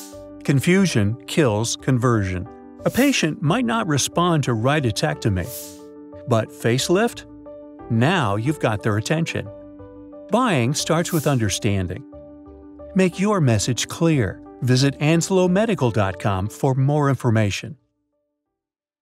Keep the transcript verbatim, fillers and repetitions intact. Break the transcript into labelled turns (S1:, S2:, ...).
S1: Confusion kills conversion. A patient might not respond to right atectomy. But facelift? Now you've got their attention. Buying starts with understanding. Make your message clear. Visit anzolo medical dot com for more information.